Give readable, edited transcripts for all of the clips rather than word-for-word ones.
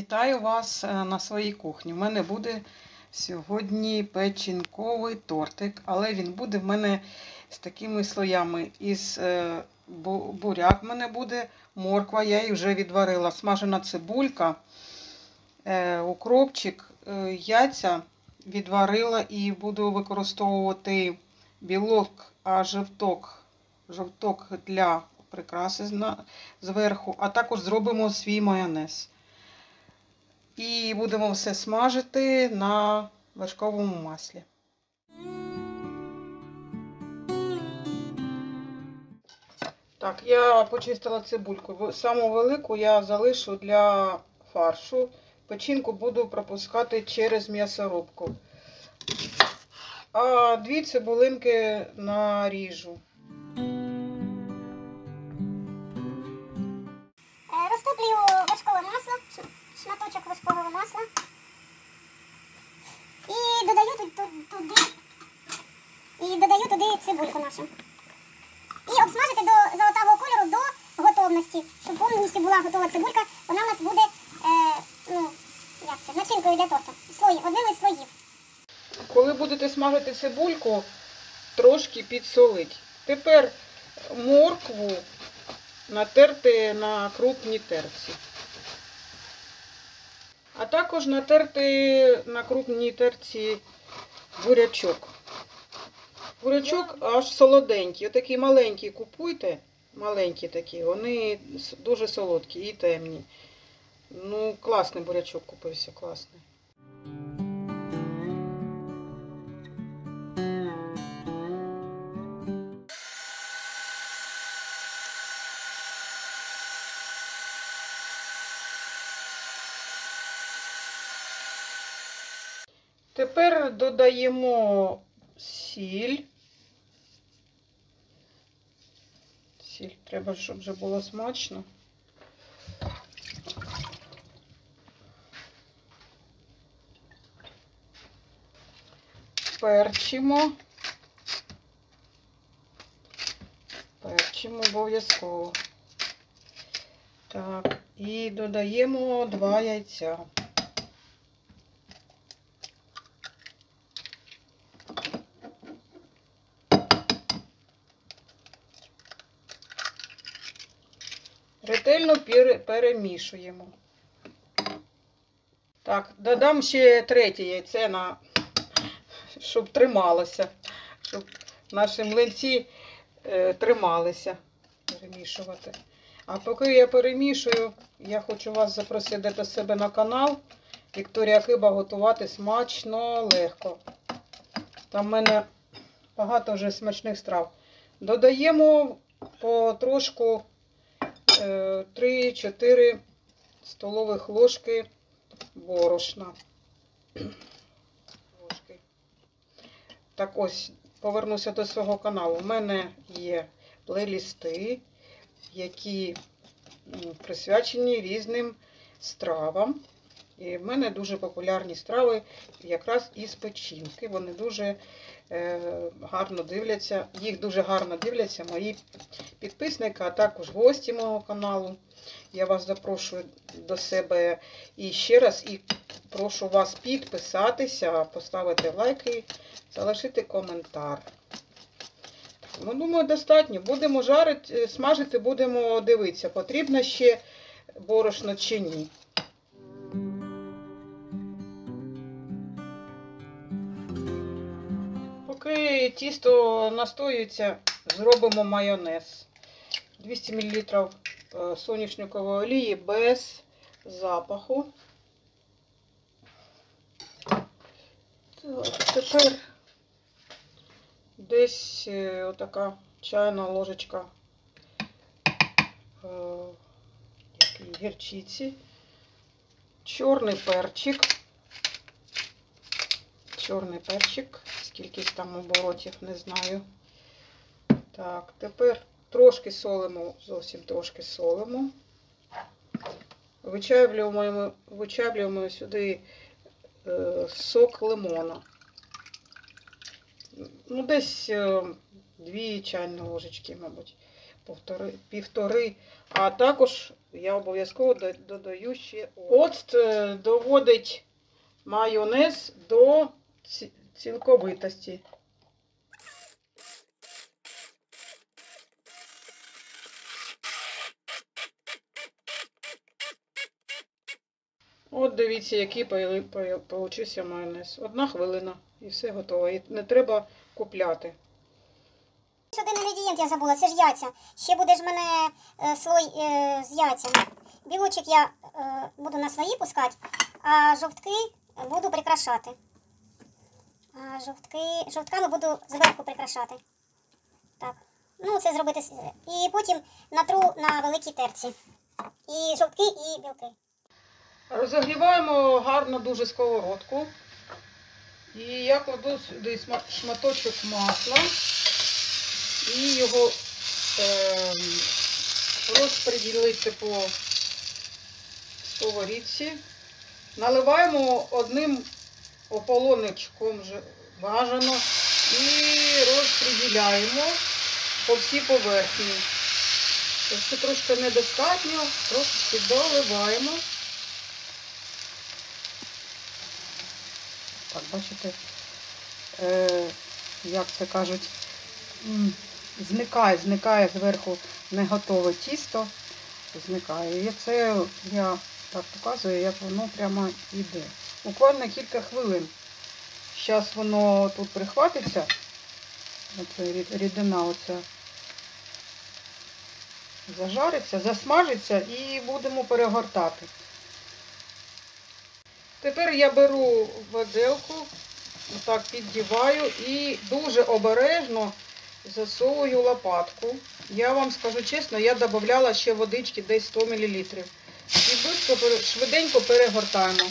Вітаю вас на своїй кухні. У мене буде сьогодні печінковий тортик, але він буде в мене з такими слоями. Із буряк в мене буде, морква, я її вже відварила, смажена цибулька, укропчик, яйця відварила і буду використовувати білок, а жовток для прикраси зверху, а також зробимо свій майонез. І будемо все смажити на вершковому маслі. Так, я почистила цибульку. Саму велику я залишу для фаршу. Печінку буду пропускати через м'ясорубку. А 2 цибулинки наріжу. Розтоплюю вершкове масло, шматочок вершкового масла. І додаю туди цибульку нашу. І обсмажити до золотавого кольору до готовності, щоб повністю була готова цибулька. Вона у нас буде начинкою для торту. Одним із слоїв. Коли будете смажити цибульку, трошки підсолить. Тепер моркву натерти на крупній терці. А також натерти на крупній терці бурячок. Бурячок аж солоденький. Отакі маленькі купуйте. Маленькі такі. Вони дуже солодкі і темні. Ну, класний бурячок купився, класний. Тепер додаємо сіль. Сіль треба, щоб вже було смачно. Перчимо. Перчимо обов'язково. Так, і додаємо 2 яйця. Ретельно перемішуємо. Так, додам ще 3 яйце, щоб трималося, щоб наші млинці трималися. Перемішувати. А поки я перемішую, я хочу вас запросити до себе на канал Вікторія Киба готувати смачно, легко. Там в мене багато вже смачних страв. Додаємо потрошку 3-4 столових ложки борошна. Так ось, повернуся до свого каналу. У мене є плейлисти, які присвячені різним стравам. І в мене дуже популярні страви якраз із печінки. Вони дуже гарно дивляться, їх дуже гарно дивляться мої підписники, а також гості мого каналу. Я вас запрошую до себе і ще раз, і прошу вас підписатися, поставити лайки, залишити коментар. Ну, думаю, достатньо. Будемо жарити, смажити, будемо дивитися, потрібно ще борошно чи ні. Поки тісто настоюється, зробимо майонез. 200 мл соняшникової олії без запаху. Так, тепер десь отака чайна ложечка гірчиці, чорний перчик, скільки там оборотів, не знаю. Так, тепер трошки солимо, зовсім трошки солимо. Вичавлюємо сюди сок лимона. Ну, десь 2 чайні ложечки, мабуть. півтори. А також я обов'язково додаю ще оцт. Доводить майонез до цілковитості. От дивіться, який получився майонез. 1 хвилина і все готово. І не треба купляти. Один інгредієнт я забула, це ж яйця. Ще буде ж в мене слой з яйцями. Білочок я буду на свої пускати, а жовтки буду прикрашати. Жовтками буду зверху прикрашати. Так. Ну, це зробити. І потім натру на великій терці. І жовтки, і білки. Розогріваємо гарно дуже сковородку. І я кладу сюди шматочок масла. І його розподілити по сковорідці. Наливаємо одним ополонечком бажано і розподіляємо по всій поверхні. Якщо трошки недостатньо, трошки доливаємо. Так, бачите, як це кажуть, зникає зверху неготове тісто, зникає. І це я так показую, як воно прямо йде. Буквально кілька хвилин. Зараз воно тут прихватиться, оце рідина оця зажариться, засмажиться і будемо перегортати. Тепер я беру виделку, отак піддіваю і дуже обережно засовую лопатку. Я вам скажу чесно, я додавала ще водички десь 100 мл. І швиденько перегортаємо.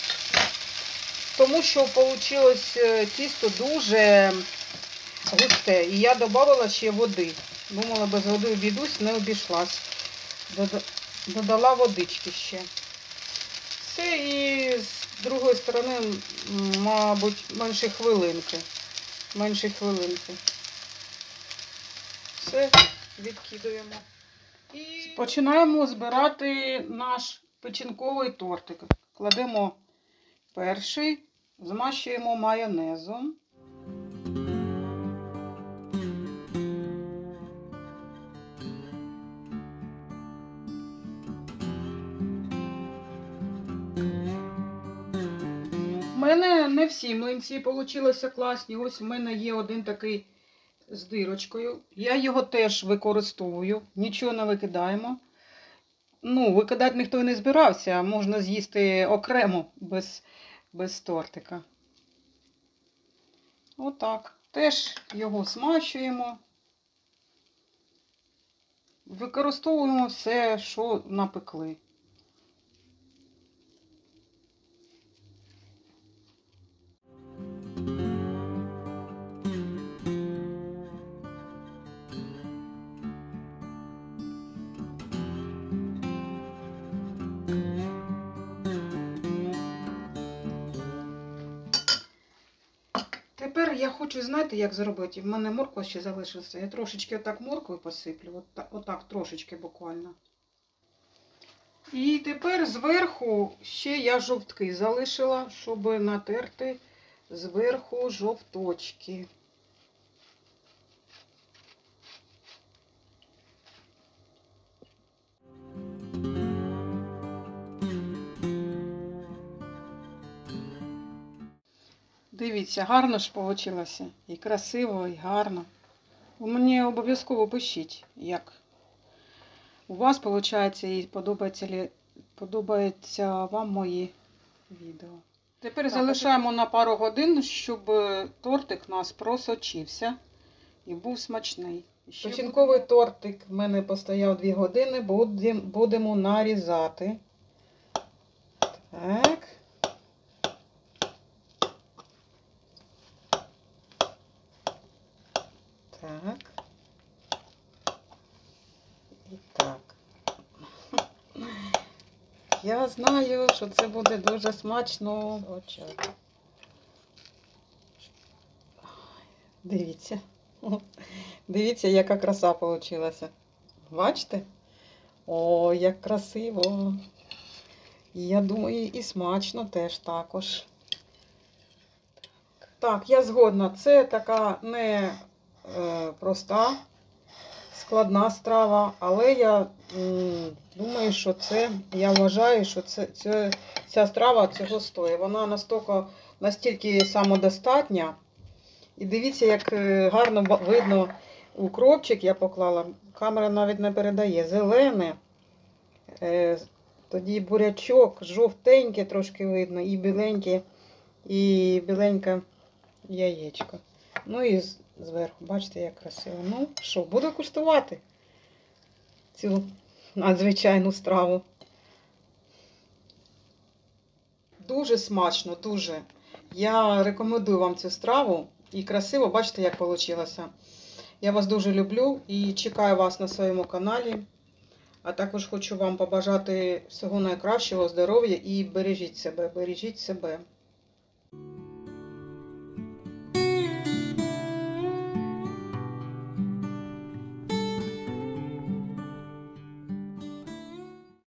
Тому що вийшло тісто дуже густе. І я додавала ще води. Думала, без води обійдусь, не обійшлась. Додала водички ще. Все, і з другої сторони, мабуть, менше хвилинки. Все, відкидуємо. І починаємо збирати наш печінковий тортик. Кладемо перший, змащуємо майонезом. У мене не всі млинці вийшли класні. Ось в мене є один такий з дирочкою. Я його теж використовую. Нічого не викидаємо. Ну, викидати ніхто і не збирався. Можна з'їсти окремо, без тортика. Отак. Теж його смачуємо. Використовуємо все, що напекли. Тепер я хочу, знаєте, як зробити? В мене морква ще залишилася. Я трошечки отак морквою посиплю. Отак трошечки буквально. І тепер зверху ще я жовтки залишила, щоб натерти зверху жовточки. Дивіться, гарно ж вийшло. І красиво, і гарно. Ви мені обов'язково пишіть, як у вас виходить і подобаються вам мої відео. Тепер залишаємо на пару годин, щоб тортик у нас просочився і був смачний. Печінковий тортик в мене постояв 2 години, будемо нарізати. Так. Так. І так. Я знаю, що це буде дуже смачно. Дивіться. Дивіться, яка краса вийшла. Бачите? О, як красиво. І я думаю, і смачно теж також. Так, я згодна. Це така не проста, складна страва, але я думаю, що я вважаю, що ця страва цього стоїть. Вона настільки самодостатня. І дивіться, як гарно видно укропчик я поклала. Камера навіть не передає. Зелене. Тоді бурячок, жовтеньке трошки видно, і біленьке, і біленьке яєчко. Ну і зверху, бачите, як красиво. Ну що, буду куштувати цю надзвичайну страву. Дуже смачно, дуже. Я рекомендую вам цю страву. І красиво, бачите, як вийшло. Я вас дуже люблю і чекаю вас на своєму каналі. А також хочу вам побажати всього найкращого, здоров'я і бережіть себе, бережіть себе.